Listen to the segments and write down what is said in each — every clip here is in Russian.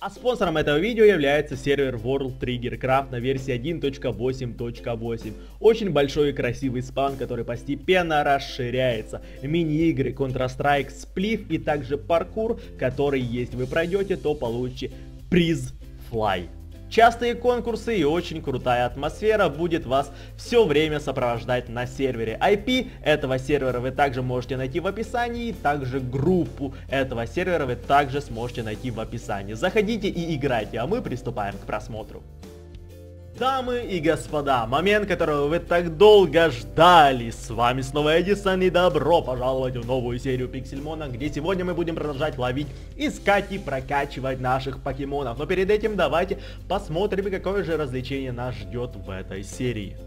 А спонсором этого видео является сервер World Trigger Craft на версии 1.8.8. Очень большой и красивый спаун, который постепенно расширяется. Мини-игры, Counter-Strike, Spliff и также паркур, который, если вы пройдете, то получите приз Fly. Частые конкурсы и очень крутая атмосфера будет вас все время сопровождать на сервере. IP этого сервера вы также можете найти в описании, также группу этого сервера вы также сможете найти в описании. Заходите и играйте, а мы приступаем к просмотру. Дамы и господа, момент, которого вы так долго ждали, с вами снова Эдисон и добро пожаловать в новую серию Пиксельмона, где сегодня мы будем продолжать ловить, искать и прокачивать наших покемонов. Но перед этим давайте посмотрим, какое же развлечение нас ждет в этой серии.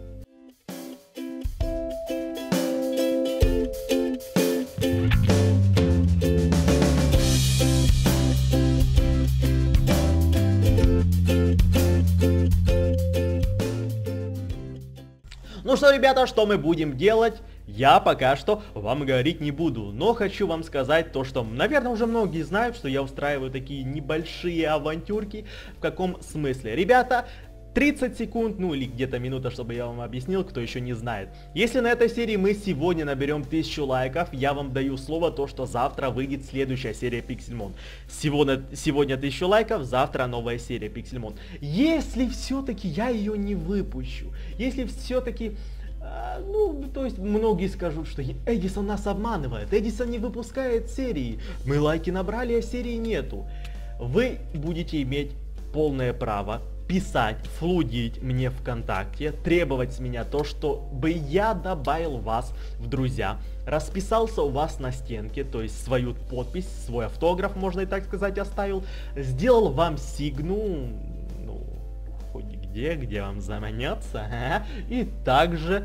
Ну что, ребята, что мы будем делать? Я пока что вам говорить не буду, но хочу вам сказать то, что, наверное, уже многие знают, что я устраиваю такие небольшие авантюрки. В каком смысле? Ребята, 30 секунд, ну или где-то минута, чтобы я вам объяснил, кто еще не знает. Если на этой серии мы сегодня наберем 1000 лайков, я вам даю слово то, что завтра выйдет следующая серия Пиксельмон. Сегодня 1000 лайков, завтра новая серия Пиксельмон. Если все-таки я ее не выпущу, если все-таки... Ну, то есть многие скажут, что Эдисон нас обманывает, Эдисон не выпускает серии, мы лайки набрали, а серии нету. Вы будете иметь полное право писать, флудить мне ВКонтакте, требовать с меня то, чтобы я добавил вас в друзья, расписался у вас на стенке, то есть свою подпись, свой автограф, можно и так сказать, оставил, сделал вам сигну, ну, хоть где вам заманется, и также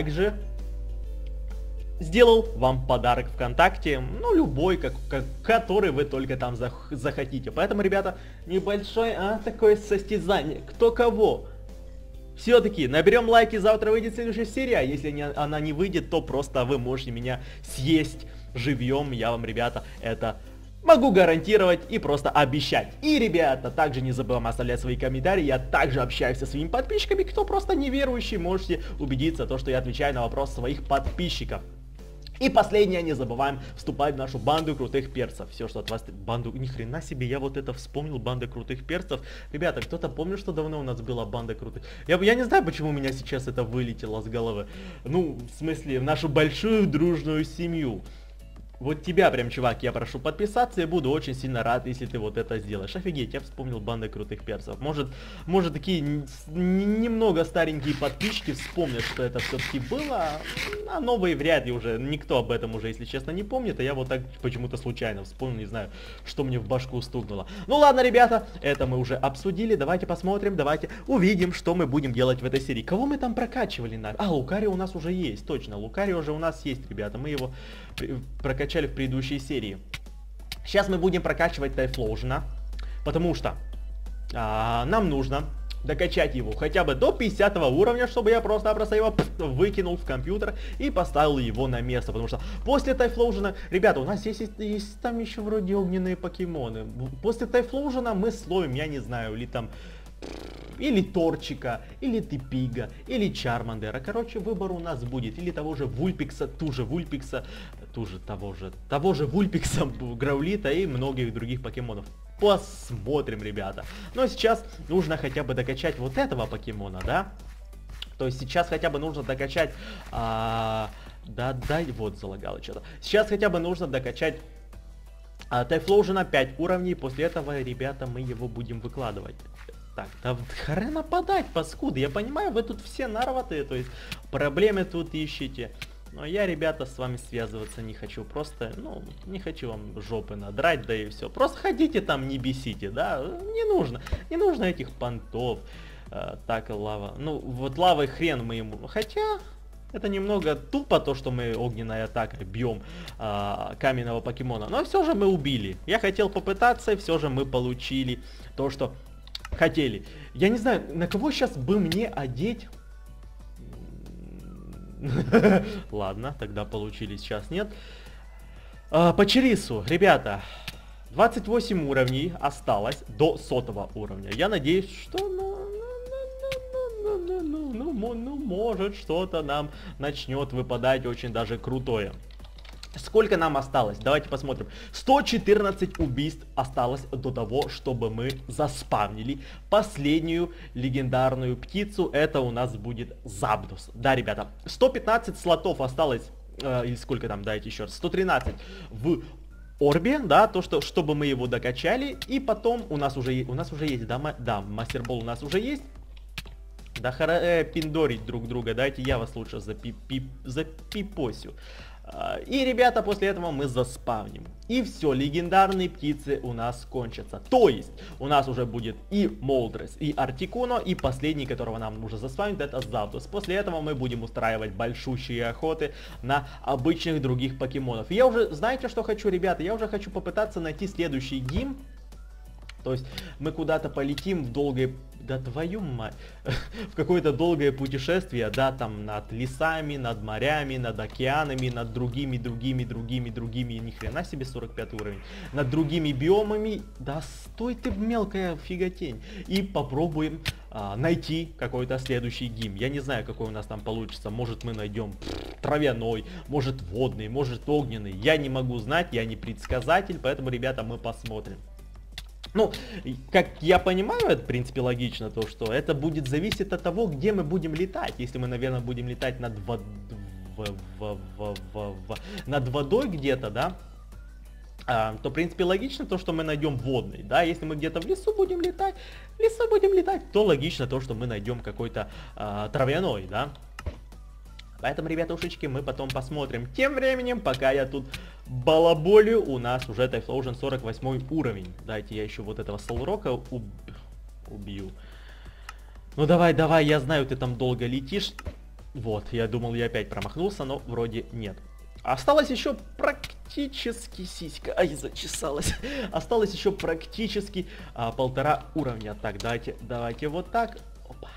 сделал вам подарок ВКонтакте, ну, любой, который вы только там захотите. Поэтому, ребята, небольшое такое состязание. Кто кого. Все-таки наберем лайки, завтра выйдет следующая серия. А если она не выйдет, то просто вы можете меня съесть живьем. Я вам, ребята, это могу гарантировать и просто обещать. И, ребята, также не забываем оставлять свои комментарии. Я также общаюсь со своими подписчиками. Кто просто неверующий, можете убедиться, то, что я отвечаю на вопросы своих подписчиков. И последнее, не забываем вступать в нашу банду крутых перцев. Все, что от вас... Банду... Ни хрена себе, я вот это вспомнил, банда крутых перцев. Ребята, кто-то помнит, что давно у нас была банда крутых... Я не знаю, почему у меня сейчас это вылетело с головы. Ну, в смысле, в нашу большую дружную семью. Вот тебя прям, чувак, я прошу подписаться, и буду очень сильно рад, если ты вот это сделаешь. Офигеть, я вспомнил банды крутых перцев. Может такие немного старенькие подписчики вспомнят, что это все-таки было, а новые вряд ли уже, никто об этом уже, если честно, не помнит, а я вот так почему-то случайно вспомнил, не знаю, что мне в башку стукнуло. Ну ладно, ребята, это мы уже обсудили, давайте посмотрим, давайте увидим, что мы будем делать в этой серии. Кого мы там прокачивали? Лукарио у нас уже есть, точно, Лукарио уже у нас есть, ребята, мы его прокачали в предыдущей серии. Сейчас мы будем прокачивать Тайфлоужена, потому что нам нужно докачать его хотя бы до 50 уровня, чтобы я просто-напросто его выкинул в компьютер и поставил его на место, потому что после Тайфлоужена, ребята, у нас есть там еще вроде огненные покемоны. После Тайфлоужена мы словим, я не знаю, или Торчика, или Типига, или Чармандера. Короче, выбор у нас будет. Или того же Вульпикса, того же Вульпикса, Граулита и многих других покемонов. Посмотрим, ребята. Но сейчас нужно хотя бы докачать вот этого покемона, да? То есть сейчас хотя бы нужно докачать... вот залагало что-то. Сейчас хотя бы нужно докачать Тайфлоужена 5 уровней. После этого, ребята, мы его будем выкладывать. Так, да хрен нападать, паскуды. Я понимаю, вы тут все нарватые, то есть проблемы тут ищете. Но я, ребята, с вами связываться не хочу. Просто, не хочу вам жопы надрать, да и все. Просто ходите там, не бесите, да. Не нужно этих понтов. Так, лава. Ну, вот лавой хрен мы ему... Хотя... Это немного тупо, то, что мы огненной атакой бьем каменного покемона. Но все же мы убили. Я хотел попытаться, и все же мы получили то, что... хотели. Я не знаю, на кого сейчас бы мне одеть. Ладно, тогда получили, сейчас нет. По Черису, ребята. 28 уровней осталось до 100 уровня. Я надеюсь, что может что-то нам начнет выпадать очень даже крутое. Сколько нам осталось? Давайте посмотрим. 114 убийств осталось до того, чтобы мы заспавнили последнюю легендарную птицу. Это у нас будет Запдос. Да, ребята, 115 слотов осталось, или сколько там, дайте еще раз, 113 в Орбе, да, то, что, чтобы мы его докачали. И потом у нас уже есть, да, мастербол у нас уже есть. Да, пиндорить друг друга, дайте я вас лучше запипосю. И, ребята, после этого мы заспавним. И все, легендарные птицы у нас кончатся. То есть, у нас уже будет и Молдрес, и Артикуно, и последний, которого нам нужно заспавнить, это Запдос. После этого мы будем устраивать большущие охоты на обычных других покемонов. Я уже, знаете, что хочу, ребята? Я уже хочу попытаться найти следующий гимн. То есть мы куда-то полетим в долгое, да твою мать, в какое-то долгое путешествие, да, там над лесами, над морями, над океанами, над другими, ни хрена себе 45 уровень, над другими биомами, да стой ты, мелкая фиготень, и попробуем найти какой-то следующий гимн. Я не знаю, какой у нас там получится, может мы найдем травяной, может водный, может огненный, я не могу знать, я не предсказатель, поэтому, ребята, мы посмотрим. Ну, как я понимаю, это, в принципе, логично, то, что это будет зависеть от того, где мы будем летать. Если мы, наверное, будем летать над водой где-то, да, то, в принципе, логично то, что мы найдем водный, да. Если мы где-то в лесу будем летать, то логично то, что мы найдем какой-то травяной, да. Поэтому, ребята, ушечки, мы потом посмотрим. Тем временем, пока я тут балаболю, у нас уже Typhlosion 48 уровень. Дайте я еще вот этого Солрока убью. Ну давай, я знаю, ты там долго летишь. Вот, я думал, я опять промахнулся, но вроде нет. Осталось еще практически сиська. Ай, зачесалась. Осталось еще практически 1,5 уровня. Так, давайте вот так. Опа.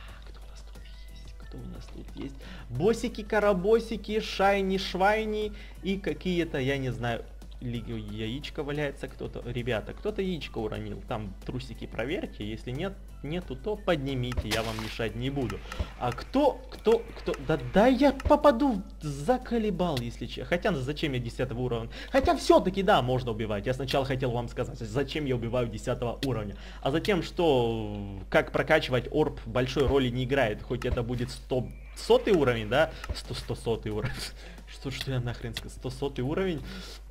Что у нас тут есть? Босики, карабосики, шайни-швайни и какие-то, я не знаю, яичко валяется кто-то. Ребята, кто-то яичко уронил. Там трусики проверьте, если нету, то поднимите, я вам мешать не буду. А кто? Да я попаду, заколебал, если честно. Хотя, зачем я 10 уровня? Хотя все-таки, да, можно убивать. Я сначала хотел вам сказать, зачем я убиваю 10 уровня. А затем, что как прокачивать орб большой роли не играет. Хоть это будет 100-100 уровень, да? 100-100 уровень. Что я нахрен сказал? 100-100 уровень.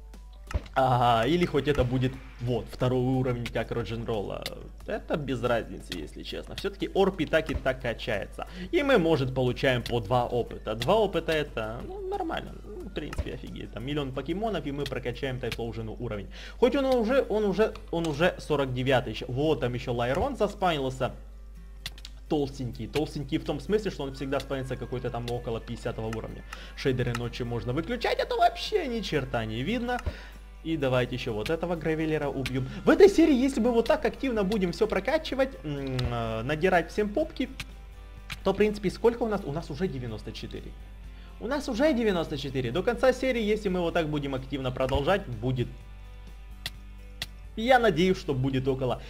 Или хоть это будет, вот, 2 уровень, как Родженролла. Это без разницы, если честно. Все-таки орб и так качается. И мы, может, получаем по 2 опыта. 2 опыта это, ну, нормально. В принципе, офигеть. Там 1 000 000 покемонов, и мы прокачаем Typhlosion уровень. Хоть он уже 49 еще. Вот, там еще Лайрон заспанился. Толстенький в том смысле, что он всегда спавнится какой-то там около 50 уровня. Шейдеры ночью можно выключать, это вообще ни черта не видно. И давайте еще вот этого Гравеллера убьем. В этой серии, если мы вот так активно будем все прокачивать, надирать всем попки, то, в принципе, сколько у нас? У нас уже 94. У нас уже 94. До конца серии, если мы вот так будем активно продолжать, будет... Я надеюсь, что будет около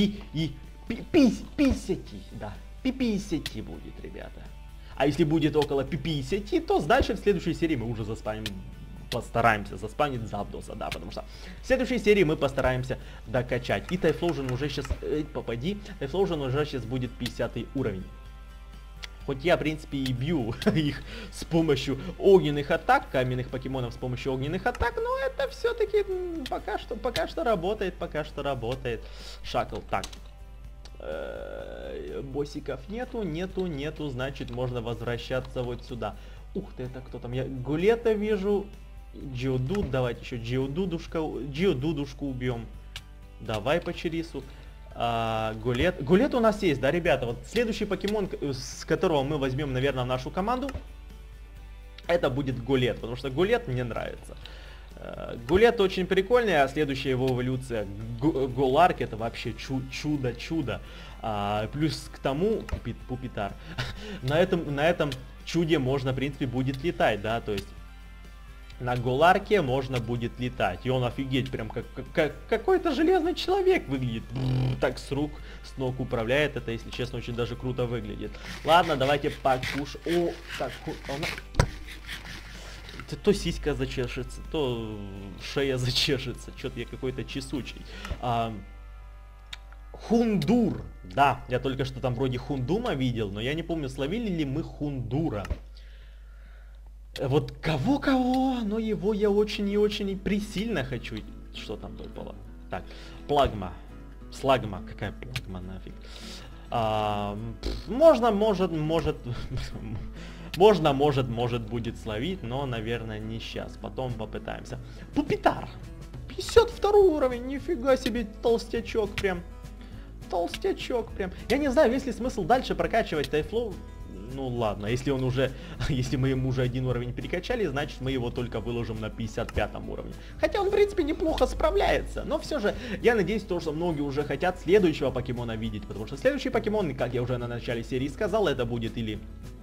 50, да. 50 будет, ребята. А если будет около 50, то дальше в следующей серии мы уже постараемся заспавнить Запдоса, да, потому что в следующей серии мы постараемся докачать. И Typhlosion уже сейчас, Typhlosion уже сейчас будет 50 уровень. Хоть я, в принципе, и бью их с помощью огненных атак, каменных покемонов с помощью огненных атак, но это все-таки пока что работает. Шакл, так. Боссиков нету, значит можно возвращаться вот сюда. Ух ты, это кто там? Я Гулета вижу, Джиодуд, давайте еще Джиодудушку убьем. Давай по Черису. Гулет у нас есть, да, ребята? Вот следующий покемон, с которого мы возьмем, наверное, в нашу команду, это будет Гулет, потому что Гулет мне нравится. Гулет очень прикольный, а следующая его эволюция Голарк это вообще чудо. Плюс к тому Пупитар. на этом чуде можно, в принципе, будет летать, да, то есть на Голарке можно будет летать. И он офигеть, прям как какой-то железный человек выглядит. Так с рук, с ног управляет. Это, если честно, очень даже круто выглядит. Ладно, давайте покуш... О, так, то сиська зачешется, то шея зачешется. Что-то я какой-то чесучий. Хундур. Да, я только что там вроде Хундума видел, но я не помню, словили ли мы Хундура. Вот кого-кого, но его я очень и очень присильно хочу. Что там выпало? Так, плагма. Слагма. Какая плагма нафиг? Можно, может будет словить, но, наверное, не сейчас. Потом попытаемся. Пупитар. 52 уровень, нифига себе, толстячок прям. Толстячок прям. Я не знаю, есть ли смысл дальше прокачивать Тайфлоу. Ну ладно, если он уже, если мы ему уже один уровень перекачали, значит мы его только выложим на 55 уровне. Хотя он в принципе неплохо справляется, но все же я надеюсь, то, что многие уже хотят следующего покемона видеть, потому что следующий покемон, как я уже на начале серии сказал, это будет или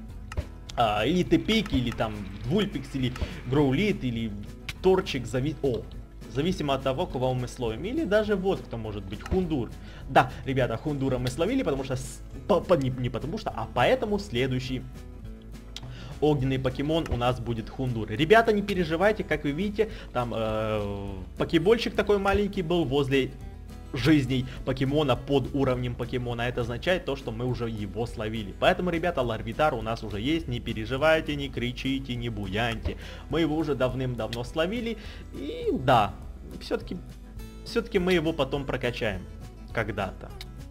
Тепик, или там Вульпикс, или Гроулит, или Торчик, зависимо от того, кого мы словим. Или даже вот кто может быть, Хундур. Да, ребята, Хундура мы словили, потому что... Не потому что, а поэтому следующий огненный покемон у нас будет Хундур. Ребята, не переживайте, как вы видите, там покебольчик такой маленький был возле жизней покемона под уровнем покемона. Это означает то, что мы уже его словили. Поэтому, ребята, Ларвитар у нас уже есть. Не переживайте, не кричите, не буяньте. Мы его уже давным-давно словили. И да, все-таки мы его потом прокачаем. Когда-то.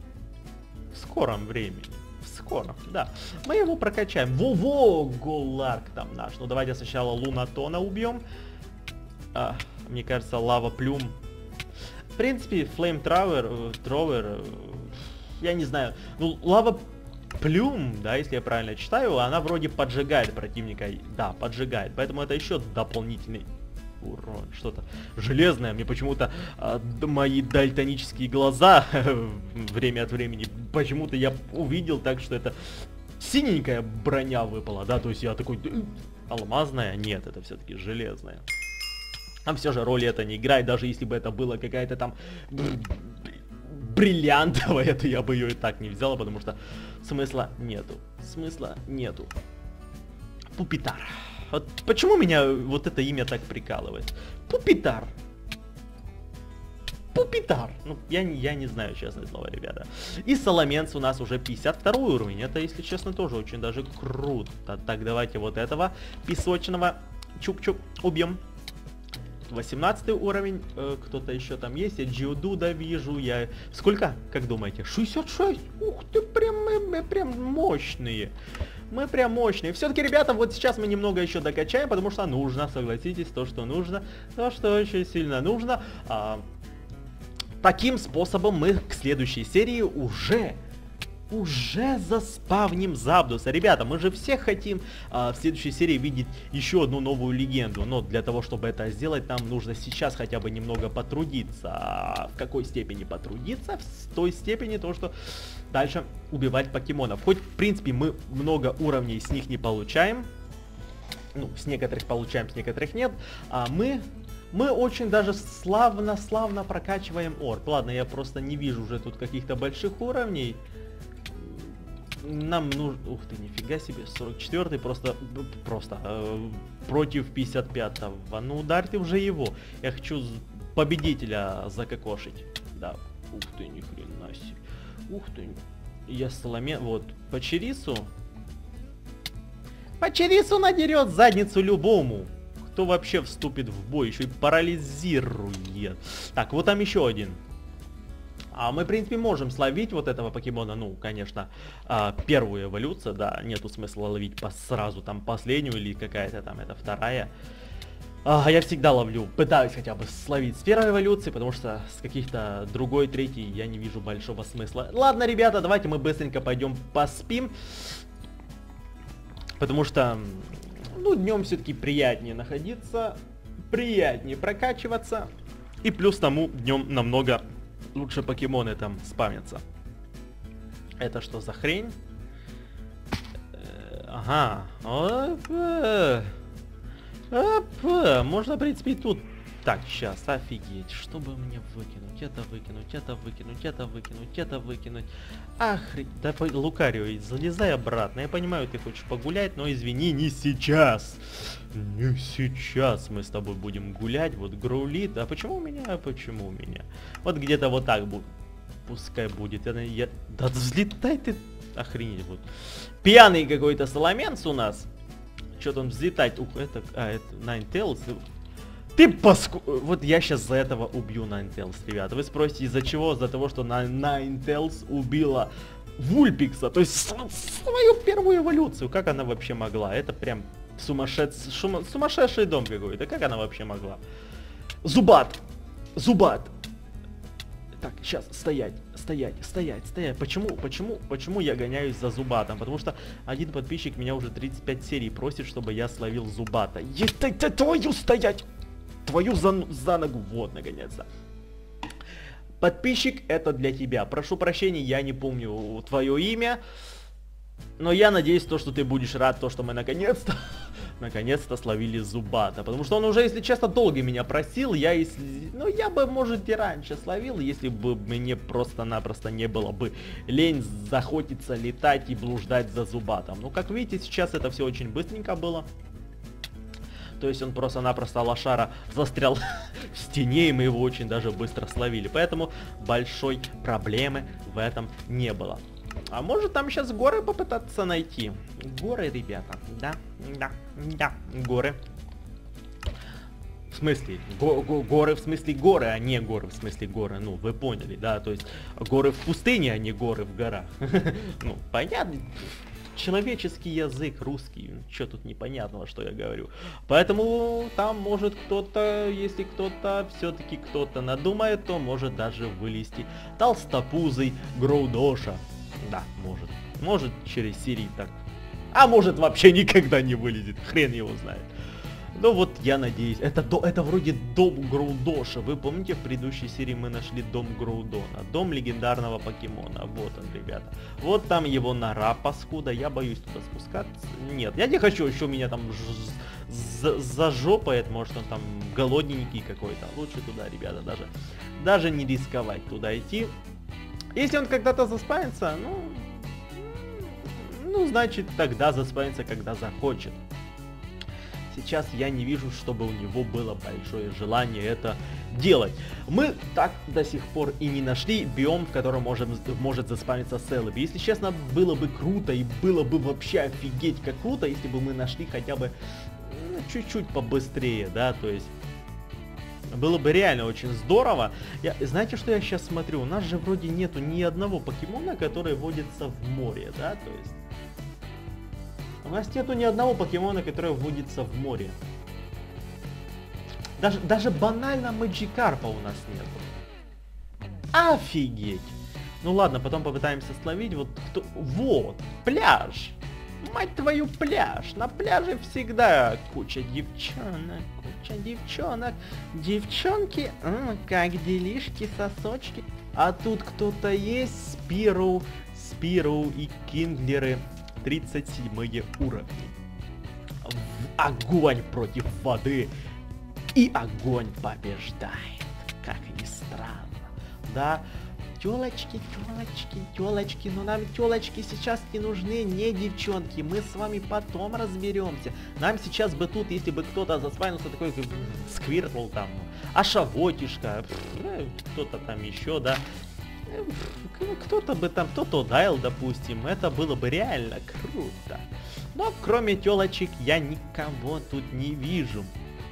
В скором времени. В скором, да. Мы его прокачаем. Во-во, Голарк там наш. Ну давайте сначала Лунатона убьем. Мне кажется, Лава Плюм. В принципе, Flame Thrower, я не знаю, ну, Лава Плюм, да, если я правильно читаю, она вроде поджигает противника, да, поджигает, поэтому это еще дополнительный урон, что-то железное, мне почему-то мои дальтонические глаза время от времени, почему-то я увидел так, что это синенькая броня выпала, да, то есть я такой, алмазная, нет, это все-таки железная. Там все же роли это не играет, даже если бы это было какая-то там бриллиантовая, то я бы ее и так не взяла, потому что смысла нету. Смысла нету. Пупитар. Вот почему меня вот это имя так прикалывает? Пупитар. Пупитар. Ну, я не знаю, честное слово, ребята. И Саламенс у нас уже 52 уровень. Это, если честно, тоже очень даже круто. Так, давайте вот этого песочного чук-чук убьем. 18 уровень, кто-то еще там есть, я Джиудуда вижу, я... Сколько, как думаете? 66? Ух ты, прям мощные. Мы прям мощные. Все-таки, ребята, вот сейчас мы немного еще докачаем, потому что нужно, согласитесь, то, что нужно, то, что очень сильно нужно. Таким способом мы к следующей серии уже заспавним Запдуса. Ребята, мы же все хотим в следующей серии видеть еще одну новую легенду. Но для того, чтобы это сделать, нам нужно сейчас хотя бы немного потрудиться. В какой степени потрудиться? В той степени, то, что дальше убивать покемонов. Хоть, в принципе, мы много уровней с них не получаем. Ну, с некоторых получаем, с некоторых нет. Мы очень даже славно прокачиваем орб. Ладно, я просто не вижу уже тут каких-то больших уровней. Нам нужно... Ух ты, нифига себе, 44-й просто против 55-го. Ну ударь ты уже его. Я хочу победителя закокошить. Да, ух ты, ни хрена себе. Ух ты. Я Саламен... Вот, Пачерису надерет задницу любому, кто вообще вступит в бой. Еще и парализирует. Так, вот там еще один. Мы, в принципе, можем словить вот этого покемона, ну, конечно, первую эволюцию, да, нету смысла ловить сразу там последнюю или какая-то там, это вторая. Я всегда ловлю, пытаюсь хотя бы словить с первой эволюции, потому что с каких-то другой, третьей я не вижу большого смысла. Ладно, ребята, давайте мы быстренько пойдем поспим, потому что, ну, днем все-таки приятнее находиться, приятнее прокачиваться, и плюс тому днем намного... лучше покемоны там спамятся. Это что за хрень? Ага. Можно, в принципе, и тут. Так, сейчас, офигеть. Чтобы мне выкинуть? Это выкинуть, это выкинуть, это выкинуть, это выкинуть. Охренеть. Да, Лукарио, залезай обратно. Я понимаю, ты хочешь погулять, но извини, не сейчас. Не сейчас мы с тобой будем гулять. Вот Гроулит. А почему у меня? А почему у меня? Вот где-то вот так будет. Пускай будет. Да взлетай ты. Охренеть вот. Пьяный какой-то Соломенц у нас. Что-то он взлетать. Ух, это Ninetales. Ты паску... Вот я сейчас за этого убью Ninetales, ребята. Вы спросите, из-за чего? Из-за того, что Ninetales убила Вульпикса. То есть свою первую эволюцию. Как она вообще могла? Это прям сумасшедший дом какой-то. Как она вообще могла? Зубат! Зубат! Так, сейчас, стоять. Почему я гоняюсь за Зубатом? Потому что один подписчик меня уже 35 серий просит, чтобы я словил Зубата. Твою стоять! Твою за ногу. Вот, наконец-то. Подписчик, это для тебя. Прошу прощения, я не помню твое имя. Но я надеюсь, что ты будешь рад, что мы наконец-то словили Зубата. Потому что он уже, если честно, долго меня просил. Я бы, может, и раньше словил, если бы мне просто-напросто не было бы лень захотиться летать и блуждать за Зубатом. Ну, как видите, сейчас это все очень быстренько было. То есть он просто-напросто лошара застрял в стене, и мы его очень даже быстро словили. Поэтому большой проблемы в этом не было. А может там сейчас горы попытаться найти? Горы, ребята. Да, горы. В смысле, горы в смысле горы, а не горы в смысле горы. Ну, вы поняли, да? То есть горы в пустыне, а не горы в горах. Ну, понятно. Человеческий язык русский, что тут непонятного, что я говорю. Поэтому там может кто-то, если кто-то, все-таки кто-то надумает, то может даже вылезти толстопузый Гроудоша. Да, может. Может через серии так. А может вообще никогда не вылезет, хрен его знает. Ну вот, я надеюсь, это вроде дом Гроудоша. Вы помните, в предыдущей серии мы нашли дом Гроудона, дом легендарного покемона. Вот он, ребята. Вот там его нора, паскуда. Я боюсь туда спускаться. Нет, я не хочу, еще меня там зажопает. Может, он там голодненький какой-то. Лучше туда, ребята, даже не рисковать туда идти. Если он когда-то заспавнится, ну, значит, тогда заспавнится, когда захочет. Сейчас я не вижу, чтобы у него было большое желание это делать. Мы так до сих пор и не нашли биом, в котором может заспавниться Селеби. Если честно, было бы круто и было бы вообще офигеть как круто, если бы мы нашли хотя бы чуть-чуть побыстрее, да, то есть... Было бы реально очень здорово. Знаете, что я сейчас смотрю? У нас же вроде нету ни одного покемона, который водится в море, да, то есть... У нас нету ни одного покемона, который водится в море. Даже банально Маджикарпа у нас нету. Офигеть! Ну ладно, потом попытаемся словить. Вот, пляж! Мать твою, пляж! На пляже всегда куча девчонок, Девчонки, как делишки, сосочки. А тут кто-то есть? Спироу и Кинглеры. 37 уровни. Огонь против воды. И огонь побеждает. Как ни странно. Да? Тёлочки, но нам тёлочки сейчас не нужны, не девчонки. Мы с вами потом разберемся. Нам сейчас бы тут, если бы кто-то заспавнился, такой как Сквиртл там, Ашавотишка, кто-то там еще, да. Кто-то бы там, Тотодайл, допустим, это было бы реально круто. Но кроме тёлочек я никого тут не вижу.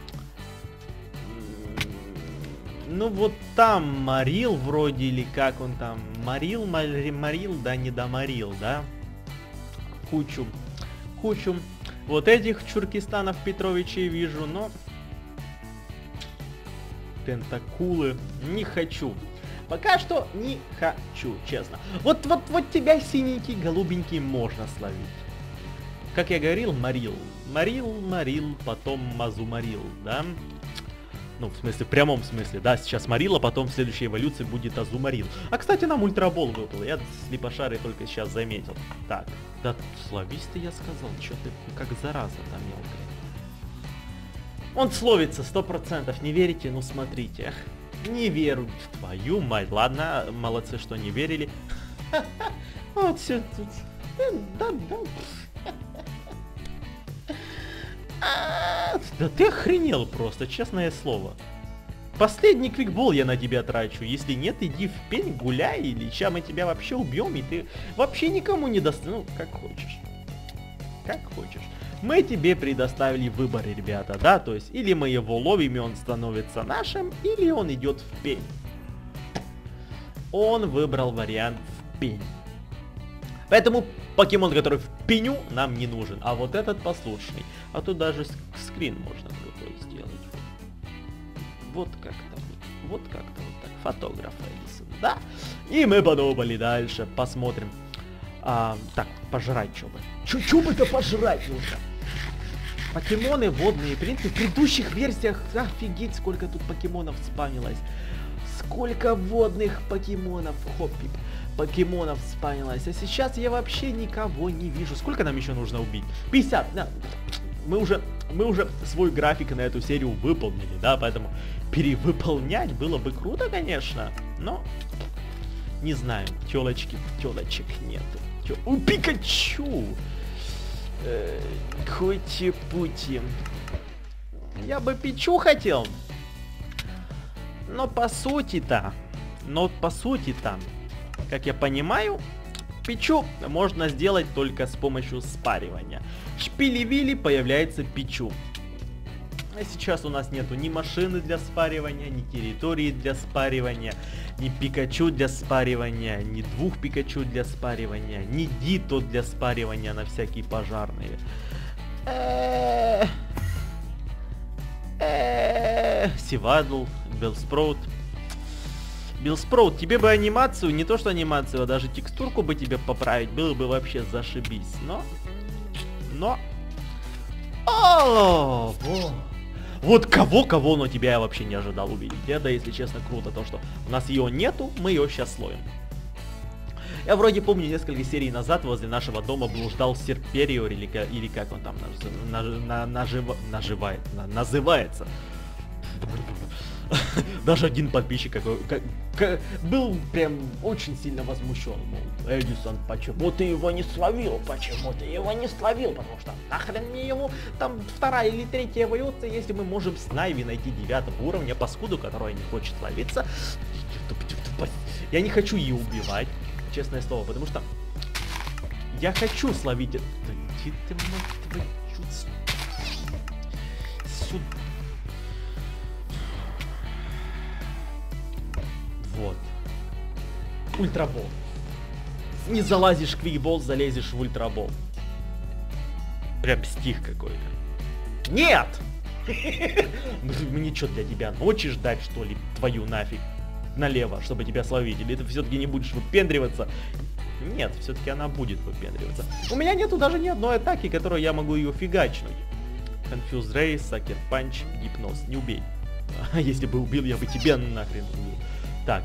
Ну вот там Марил вроде, или как он там, Марил, да, не доморил, да? Кучу вот этих Чуркистанов Петровичей вижу, но... Тентакулы не хочу. Пока что не хочу, честно. Вот тебя, синенький, голубенький, можно словить. Как я говорил, Марил, потом Мазумарил, да? Ну, в смысле, в прямом смысле, да, сейчас Марил, а потом в следующей эволюции будет Азумарил. А, кстати, нам Ультрабол выпал, я слепошарый только сейчас заметил. Так, да словись ты, я сказал, что ты как зараза там мелкая. Он словится 100%, не верите? Ну смотрите. Не верю в твою мать. Ладно, молодцы, что не верили. Вот все тут. Да. Да ты охренел просто, честное слово. Последний квикбол я на тебя трачу. Если нет, иди в пень, гуляй, или сейчас мы тебя вообще убьем, и ты вообще никому не даст. Ну, как хочешь. Как хочешь. Мы тебе предоставили выбор, ребята, да? То есть, или мы его ловим, и он становится нашим, или он идет в пень. Он выбрал вариант в пень. Поэтому покемон, который в пеню, нам не нужен. А вот этот послушный. А тут даже скрин можно крутой сделать. Вот как-то. Вот как-то вот так. Фотограф Эдисон, да? И мы подумали дальше. Посмотрим. Так, пожрать что бы. Чё бы-то пожрать нужно? Покемоны водные. В принципе, в предыдущих версиях офигеть, сколько тут покемонов спамилось. Сколько водных покемонов. Хоппип. Покемонов спамилось. А сейчас я вообще никого не вижу. Сколько нам еще нужно убить? 50. Да. Мы уже свой график на эту серию выполнили, да, поэтому перевыполнять было бы круто, конечно, но не знаю, телочек нету. У Пикачу! Кути-пути. Я бы Пичу хотел. Но по сути-то, как я понимаю, Пичу можно сделать только с помощью спаривания. Шпили-вили появляется Пичу. А сейчас у нас нету ни машины для спаривания, ни территории для спаривания, ни Пикачу для спаривания, ни двух Пикачу для спаривания, ни Дито для спаривания на всякие пожарные. Сивадл, Белспроут. Биллспроут, тебе бы анимацию, не то что анимацию, а даже текстурку бы тебе поправить, было бы вообще зашибись. Но... Вот кого, но тебя я вообще не ожидал увидеть. Это, если честно, круто, то что у нас ее нету, мы ее сейчас словим. Я вроде помню, несколько серий назад возле нашего дома блуждал Серпериор, или как он там называется. Даже один подписчик был прям очень сильно возмущен, мол, Эдисон, почему ты его не словил? Почему ты его не словил? Потому что нахрен мне его там 2-я или 3-я эволюция, если мы можем с Найви найти 9-го уровня паскуду, которая не хочет ловиться. Я не хочу ее убивать, честное слово, потому что я хочу словить это. Сюда. Вот. Ультрабол. Не залазишь в квикбол, залезешь в ультрабол. Прям стих какой-то. Нет! Мне что, для тебя ночи ждать, что ли, твою нафиг? Налево, чтобы тебя словить? Или ты все-таки не будешь выпендриваться? Нет, все-таки она будет выпендриваться. У меня нету даже ни одной атаки, которой я могу ее фигачнуть. Confuse Ray, Sucker Punch, Гипноз. Не убей. А если бы убил, я бы тебя нахрен убил. Так.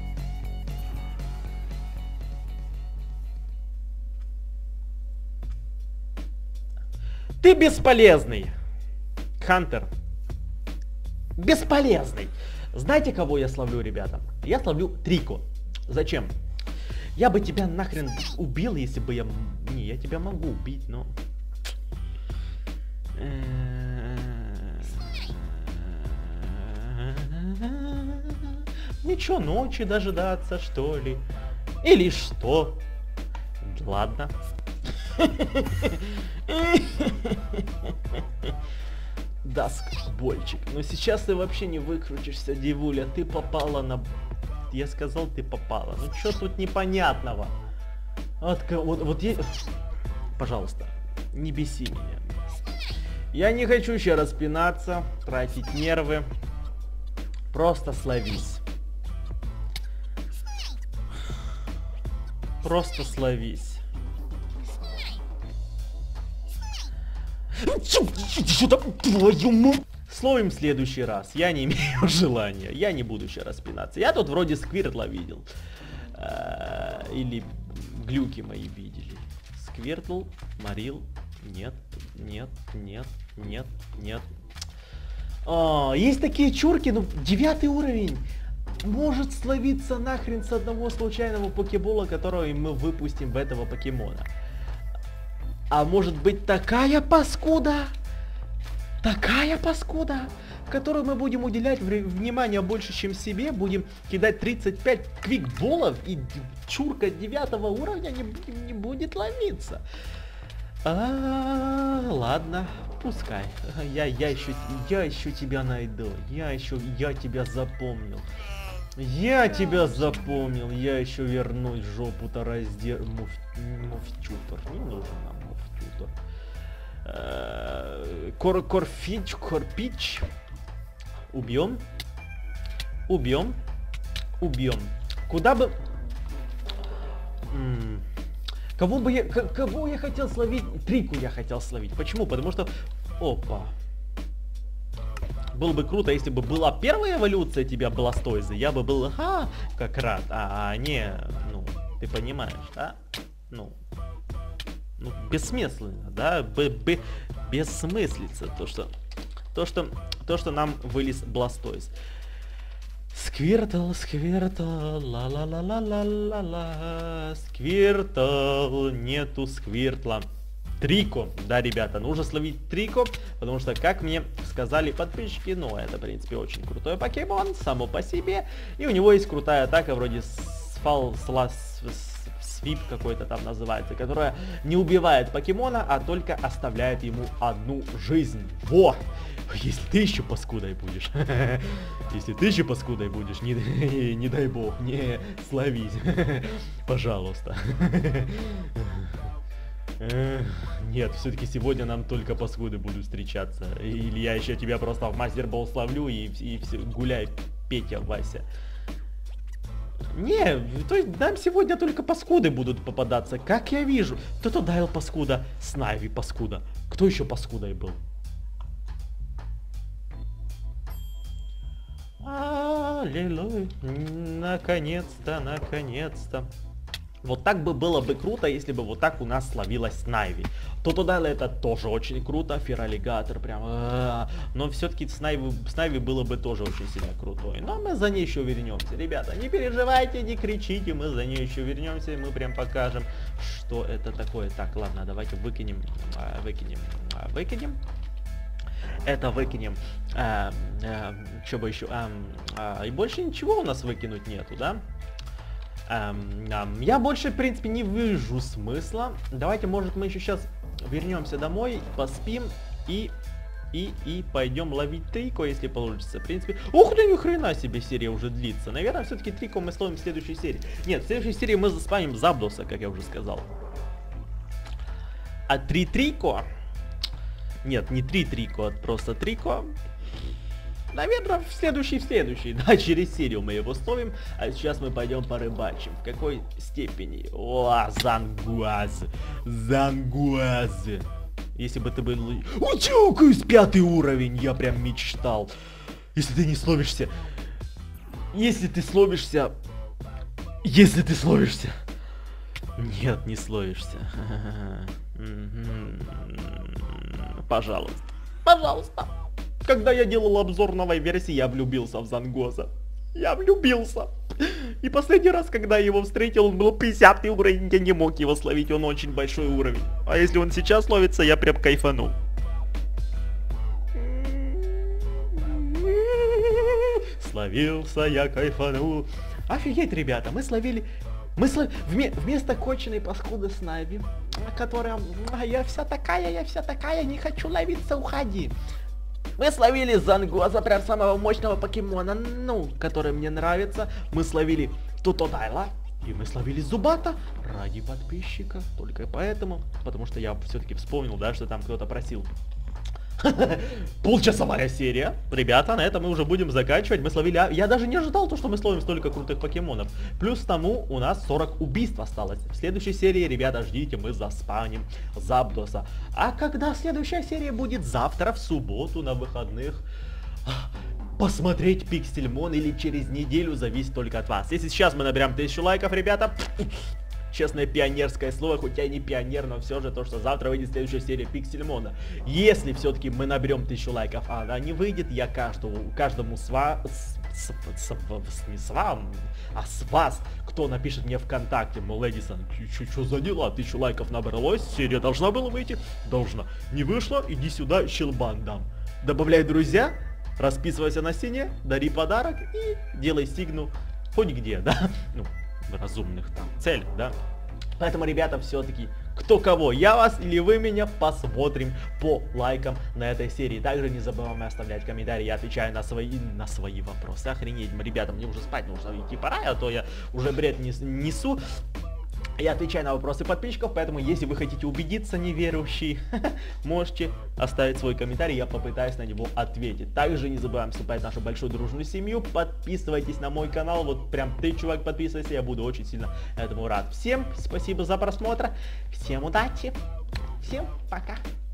Ты бесполезный. Хантер. Бесполезный. Знаете, кого я словлю, ребята? Я словлю Трико. Зачем? Я бы тебя нахрен убил, если бы я... Не, я тебя могу убить, но... Ничего, ночи дожидаться, что ли? Или что? Ладно. Даскбольчик. Но сейчас ты вообще не выкрутишься, девуля. Ты попала на... Я сказал, ты попала. Ну что тут непонятного? Вот я... Пожалуйста, не беси меня. Я не хочу еще распинаться, тратить нервы. Просто словись. Просто словись. Что там, твою мать? Словим в следующий раз. Я не имею желания. Я не буду еще распинаться. Я тут вроде Сквиртла видел. Или глюки мои видели. Сквиртл, Марил. Нет, нет, нет, нет, нет. Есть такие чурки, ну, 9 уровень. Может словиться нахрен с одного случайного покебола, которого мы выпустим в этого покемона. А может быть такая паскуда, которой мы будем уделять внимание больше, чем себе, будем кидать 35 квикболов, и чурка 9 уровня не будет ловиться. Ладно, пускай. Я еще тебя найду. Я тебя запомнил. Я еще вернусь, жопу-то раздеру. Муфтютор. Не нужен нам муфтютор. Корпич. Убьем. Куда бы... Кого я хотел словить? Трику я хотел словить. Почему? Потому что... Опа. Было бы круто, если бы была первая эволюция тебя Бластойза. Я бы был, как рад. Не, ну, ты понимаешь, да? Ну, бессмысленно, да? Бессмыслица. То, что нам вылез Бластойз. Сквиртл, ла-ла-ла-ла-ла-ла-ла-ла. Сквиртл, нету Сквиртла. Трико, да, ребята, нужно словить Трико, потому что, как мне сказали подписчики, ну, это, в принципе, очень крутой покемон, само по себе, и у него есть крутая атака, вроде свип какой-то там называется, которая не убивает покемона, а только оставляет ему одну жизнь. Во! Если ты еще паскудой будешь, не дай бог, не словись, пожалуйста. Нет, все-таки сегодня нам только паскуды будут встречаться. Или я еще тебя просто в мастербол словлю и все, гуляй, Петя, Вася. Не, то есть нам сегодня только паскуды будут попадаться, как я вижу. Кто-то Дайл паскуда, Снайви паскуда. Кто еще паскудой был? Аллилуйя, наконец-то. Вот так бы было бы круто, если бы вот так у нас словилась Снайви. Тотодайл это тоже очень круто, Фералигатор прям. Но все-таки Снайви было бы тоже очень сильно крутой. Но мы за ней еще вернемся. Ребята, не переживайте, не кричите, мы за ней еще вернемся, и мы прям покажем, что это такое. Так, ладно, давайте выкинем. Это выкинем. Что бы еще? И больше ничего у нас выкинуть нету, да? Я больше, в принципе, не вижу смысла. Давайте, может, мы еще сейчас вернемся домой, поспим и пойдем ловить Трико, если получится. В принципе, ух ты, ни хрена себе, серия уже длится. Наверное, все-таки Трико мы словим в следующей серии. Нет, в следующей серии мы заспамим Запдоса, как я уже сказал. А 3 Трико... Нет, не 3 Трико, а просто Трико... Наверное, в следующий, да, через серию мы его словим, а сейчас мы пойдем порыбачим. В какой степени? О, Зангуаз. Если бы ты был... Утюкаюсь, 5 уровень, я прям мечтал. Если ты не словишься... Если ты словишься... Нет, не словишься. Пожалуйста. Когда я делал обзор новой версии, я влюбился в Зангоза. И последний раз, когда я его встретил, он был 50 уровень, я не мог его словить, он очень большой уровень. А если он сейчас ловится, я прям кайфанул. Словился, я кайфанул. Офигеть, ребята, мы словили... Вместо конченой паскуды Снайви, которая... Я вся такая, не хочу ловиться, уходи. Мы словили Зангоза, прям самого мощного покемона, ну, который мне нравится. Мы словили Тотодайла. И мы словили Зубата ради подписчика. Только поэтому, потому что я все-таки вспомнил, да, что там кто-то просил. Полчасовая серия. Ребята, на этом мы уже будем заканчивать. Мы словили... Я даже не ожидал то, что мы словим столько крутых покемонов. Плюс тому у нас 40 убийств осталось. В следующей серии, ребята, ждите, мы заспаним Запдоса. А когда следующая серия будет? Завтра, в субботу, на выходных. Посмотреть Пиксельмон или через неделю зависит только от вас. Если сейчас мы наберем 1000 лайков, ребята, честное пионерское слово, хоть я и не пионер, но все же то, что завтра выйдет следующая серия Пиксельмона. Если все-таки мы наберем 1000 лайков, а она не выйдет, я каждому с вас, кто напишет мне ВКонтакте, мол, Эдисон, что за дела, 1000 лайков набралось, серия должна была выйти? Должна. Не вышла, иди сюда, щелбан дам. Добавляй друзья, расписывайся на стене, дари подарок и делай сигну хоть где, да? Ну, в разумных там целях, да? Поэтому, ребята, все-таки, кто кого, я вас или вы меня, посмотрим по лайкам на этой серии. Также не забываем оставлять комментарии, я отвечаю на свои вопросы. Охренеть, ребята, мне уже спать нужно, идти пора, а то я уже бред несу. Я отвечаю на вопросы подписчиков, поэтому если вы хотите убедиться, неверующий, можете оставить свой комментарий, я попытаюсь на него ответить. Также не забываем вступать в нашу большую дружную семью, подписывайтесь на мой канал, вот прям ты, чувак, подписывайся, я буду очень сильно этому рад. Всем спасибо за просмотр, всем удачи, всем пока.